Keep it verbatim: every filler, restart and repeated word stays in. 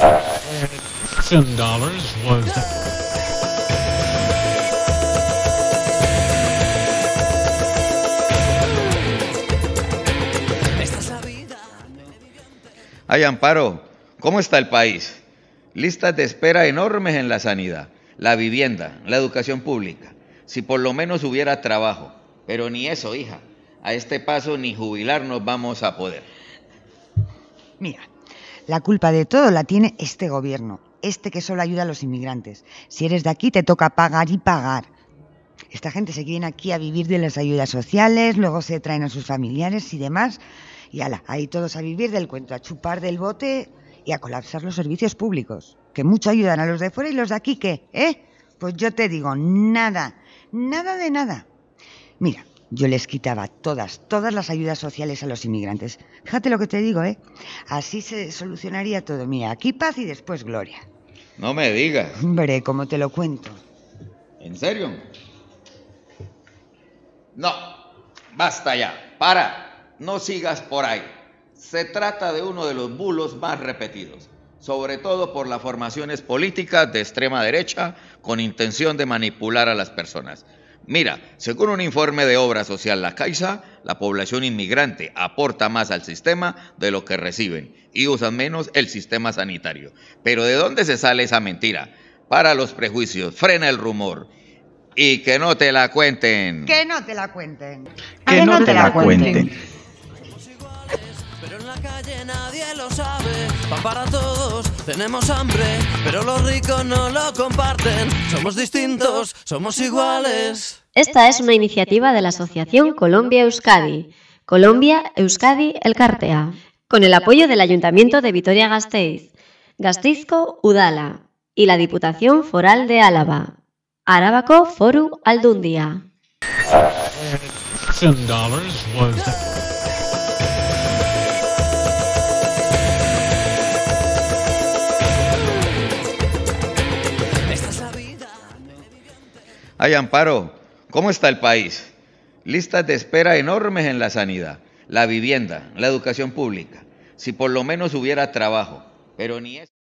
ten dollars was Ay, Amparo, ¿cómo está el país? Listas de espera enormes en la sanidad, la vivienda, la educación pública. Si por lo menos hubiera trabajo. Pero ni eso, hija. A este paso ni jubilarnos vamos a poder. Mira, la culpa de todo la tiene este gobierno, este que solo ayuda a los inmigrantes. Si eres de aquí te toca pagar y pagar. Esta gente se viene aquí a vivir de las ayudas sociales, luego se traen a sus familiares y demás, y ala, ahí todos a vivir del cuento, a chupar del bote y a colapsar los servicios públicos, que mucho ayudan a los de fuera y los de aquí, ¿qué? ¿Eh? Pues yo te digo, nada, nada de nada. Mira, yo les quitaba todas, todas las ayudas sociales a los inmigrantes. Fíjate lo que te digo, ¿eh? Así se solucionaría todo. Mira, aquí paz y después gloria. No me digas. Hombre, ¿cómo te lo cuento? ¿En serio? No, basta ya, para. No sigas por ahí. Se trata de uno de los bulos más repetidos, sobre todo por las formaciones políticas de extrema derecha con intención de manipular a las personas. Mira, según un informe de Obra Social La Caixa, la población inmigrante aporta más al sistema de lo que reciben y usan menos el sistema sanitario. Pero ¿de dónde se sale esa mentira? Para los prejuicios, frena el rumor y que no te la cuenten. Que no te la cuenten. Que, que no, no te la, la cuenten. cuenten. Pero en la calle nadie lo sabe, pan para todos, tenemos hambre, pero los ricos no lo comparten, somos distintos, somos iguales. Esta es una iniciativa de la Asociación Colombia Euskadi, Colombia Euskadi Elkartea, con el apoyo del Ayuntamiento de Vitoria-Gasteiz, Gasteizko Udala y la Diputación Foral de Álava, Arabako Foru Aldundia. ten dollars was Ay, Amparo, ¿cómo está el país? Listas de espera enormes en la sanidad, la vivienda, la educación pública. Si por lo menos hubiera trabajo, pero ni eso.